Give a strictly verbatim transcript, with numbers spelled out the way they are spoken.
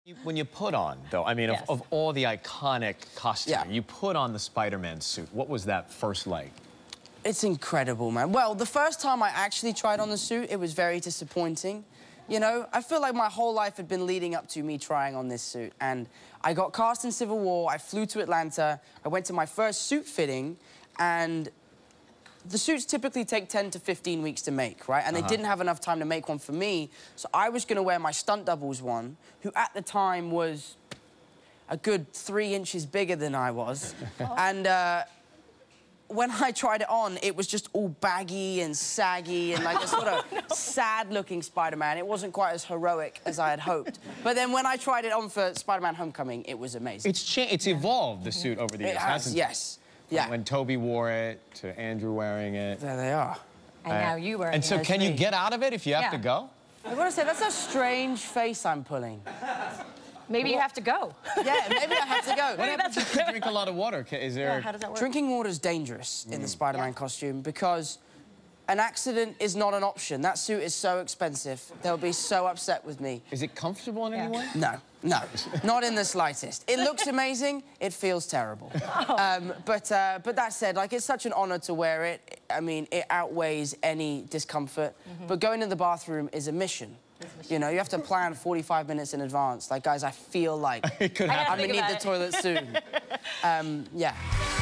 When you put on, though, I mean, Yes. of, of all the iconic costumes, Yeah. you put on the Spider-Man suit. What was that first like? It's incredible, man. Well, the first time I actually tried on the suit, it was very disappointing. You know, I feel like my whole life had been leading up to me trying on this suit. And I got cast in Civil War, I flew to Atlanta, I went to my first suit fitting, and the suits typically take ten to fifteen weeks to make, right? And Uh-huh. they didn't have enough time to make one for me, so I was gonna wear my stunt doubles one, who at the time was a good three inches bigger than I was. And uh, when I tried it on, it was just all baggy and saggy and like a sort of no. sad-looking Spider-Man. It wasn't quite as heroic as I had hoped. But then when I tried it on for Spider-Man Homecoming, it was amazing. It's cha it's evolved, the suit, over the It years, has, hasn't it? yes. Yeah. When Toby wore it, to Andrew wearing it. There they are. And Uh, now you were. And so can you get out of it if you have Yeah. to go? I gotta say, that's a strange face I'm pulling. Maybe you have to go. Yeah, maybe I have to go. What happens if you drink a lot of water? Ca- Is there... Yeah, how does that work? Drinking water is dangerous in the Spider-Man Yeah. costume because an accident is not an option. That suit is so expensive. They'll be so upset with me. Is it comfortable in Yeah. any way? No, no, not in the slightest. It looks amazing. It feels terrible. Um, but uh, but that said, like, it's such an honor to wear it. I mean, it outweighs any discomfort. But going to the bathroom is a mission. You know, you have to plan forty-five minutes in advance. Like, guys, I feel like It could I gotta happen. I'm gonna think need about the it. toilet soon. um, yeah.